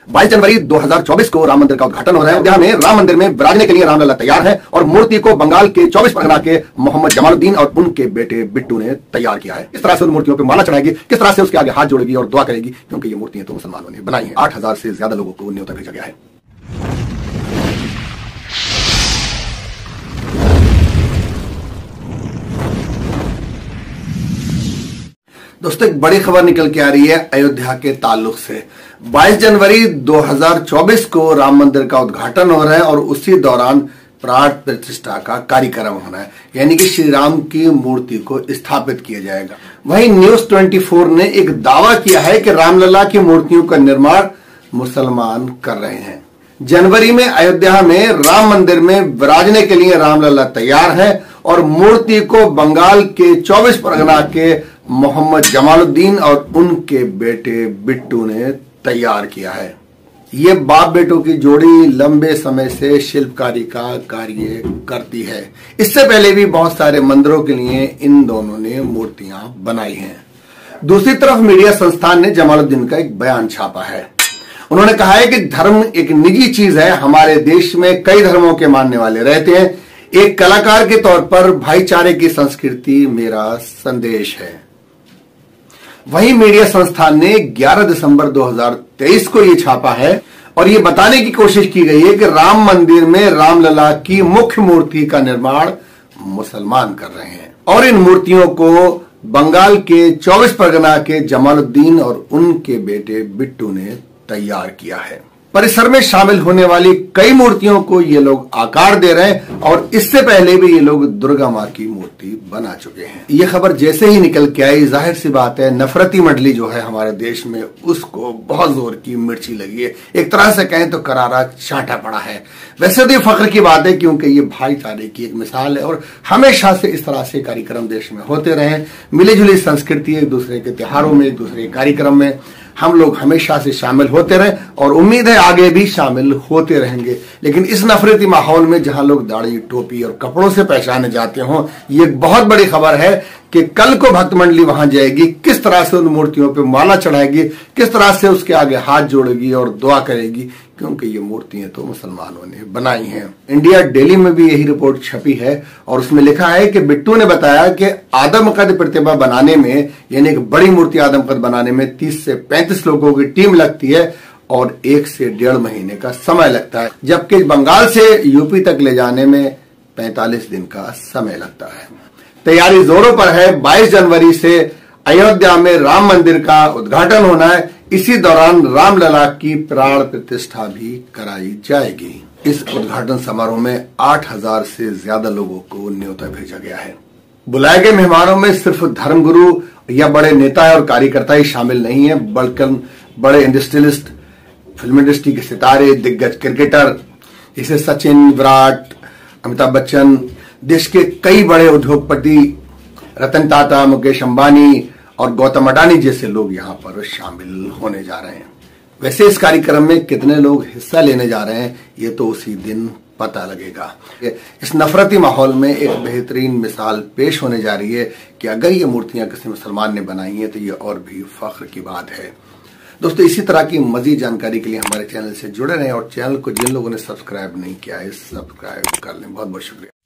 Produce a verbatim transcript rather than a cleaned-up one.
बाईस जनवरी दो हज़ार चौबीस को राम मंदिर का उद्घाटन हो रहा है। अयोध्या में राम मंदिर में विराजने के लिए रामलला तैयार है और मूर्ति को बंगाल के चौबीस परगना के मोहम्मद जमालुद्दीन और उनके बेटे बिट्टू ने तैयार किया है। किस तरह से उन मूर्तियों पर माला चढ़ाएगी, किस तरह से उसके आगे हाथ जोड़ेगी और दुआ करेगी, क्योंकि ये मूर्तियां तो मुसलमानों ने बनाई है। आठ हजार से ज्यादा लोगों को न्योता भेजा गया है। दोस्तों, एक बड़ी खबर निकल के आ रही है अयोध्या के ताल्लुक से। बाईस जनवरी दो हज़ार चौबीस को राम मंदिर का उद्घाटन हो रहा है और उसी दौरान प्राण प्रतिष्ठा का कार्यक्रम होना है, यानी कि श्री राम की मूर्ति को स्थापित किया जाएगा। वहीं न्यूज चौबीस ने एक दावा किया है कि रामलला की मूर्तियों का निर्माण मुसलमान कर रहे हैं। जनवरी में अयोध्या में राम मंदिर में विराजने के लिए रामलला तैयार है और मूर्ति को बंगाल के चौबीस परगना के मोहम्मद जमालुद्दीन और उनके बेटे बिट्टू ने तैयार किया है। ये बाप बेटों की जोड़ी लंबे समय से शिल्पकारी का कार्य करती है। इससे पहले भी बहुत सारे मंदिरों के लिए इन दोनों ने मूर्तियां बनाई हैं। दूसरी तरफ मीडिया संस्थान ने जमालुद्दीन का एक बयान छापा है। उन्होंने कहा है कि धर्म एक निजी चीज है। हमारे देश में कई धर्मों के मानने वाले रहते हैं। एक कलाकार के तौर पर भाईचारे की संस्कृति मेरा संदेश है। वहीं मीडिया संस्थान ने ग्यारह दिसंबर दो हज़ार तेईस को यह छापा है और ये बताने की कोशिश की गई है कि राम मंदिर में रामलला की मुख्य मूर्ति का निर्माण मुसलमान कर रहे हैं और इन मूर्तियों को बंगाल के चौबीस परगना के जमालुद्दीन और उनके बेटे बिट्टू ने तैयार किया है। परिसर में शामिल होने वाली कई मूर्तियों को ये लोग आकार दे रहे हैं और इससे पहले भी ये लोग दुर्गा मां की मूर्ति बना चुके हैं। ये खबर जैसे ही निकल के आई, जाहिर सी बात है नफरती मंडली जो है हमारे देश में, उसको बहुत जोर की मिर्ची लगी है। एक तरह से कहें तो करारा चांटा पड़ा है। वैसे तो ये फख्र की बात है क्योंकि ये भाईचारे की एक मिसाल है और हमेशा से इस तरह से कार्यक्रम देश में होते रहे। मिली जुली संस्कृति, एक दूसरे के त्योहारों में, एक दूसरे के कार्यक्रम में हम लोग हमेशा से शामिल होते रहे और उम्मीद है आगे भी शामिल होते रहेंगे। लेकिन इस नफरती माहौल में जहां लोग दाढ़ी, टोपी और कपड़ों से पहचाने जाते हों, ये एक बहुत बड़ी खबर है कि कल को भक्त मंडली वहां जाएगी, किस तरह से उन मूर्तियों पे माला चढ़ाएगी, किस तरह से उसके आगे हाथ जोड़ेगी और दुआ करेगी, क्योंकि ये मूर्तियां तो मुसलमानों ने बनाई हैं। इंडिया डेली में भी यही रिपोर्ट छपी है और उसमें लिखा है कि बिट्टू ने बताया कि आदमकद प्रतिमा बनाने में, यानी एक बड़ी मूर्ति आदमकद बनाने में तीस से पैंतीस लोगों की टीम लगती है और एक से डेढ़ महीने का समय लगता है, जबकि बंगाल से यूपी तक ले जाने में पैंतालीस दिन का समय लगता है। तैयारी जोरों पर है। बाईस जनवरी से अयोध्या में राम मंदिर का उद्घाटन होना है। इसी दौरान रामलला की प्राण प्रतिष्ठा भी कराई जाएगी। इस उद्घाटन समारोह में आठ हजार से ज्यादा लोगों को न्योता भेजा गया है। बुलाए गए मेहमानों में सिर्फ धर्मगुरु या बड़े नेता और कार्यकर्ता ही शामिल नहीं है, बल्कि बड़े इंडस्ट्रियलिस्ट, फिल्म इंडस्ट्री के सितारे, दिग्गज क्रिकेटर जैसे सचिन, विराट, अमिताभ बच्चन, देश के कई बड़े उद्योगपति, रतन टाटा, मुकेश अंबानी और गौतम अडानी जैसे लोग यहाँ पर शामिल होने जा रहे हैं। वैसे इस कार्यक्रम में कितने लोग हिस्सा लेने जा रहे हैं ये तो उसी दिन पता लगेगा। इस नफरती माहौल में एक बेहतरीन मिसाल पेश होने जा रही है कि अगर ये मूर्तियां किसी मुसलमान ने बनाई हैं तो ये और भी फख्र की बात है। दोस्तों, इसी तरह की मजीद जानकारी के लिए हमारे चैनल से जुड़े रहें और चैनल को जिन लोगों ने सब्सक्राइब नहीं किया है सब्सक्राइब कर लें। बहुत बहुत शुक्रिया।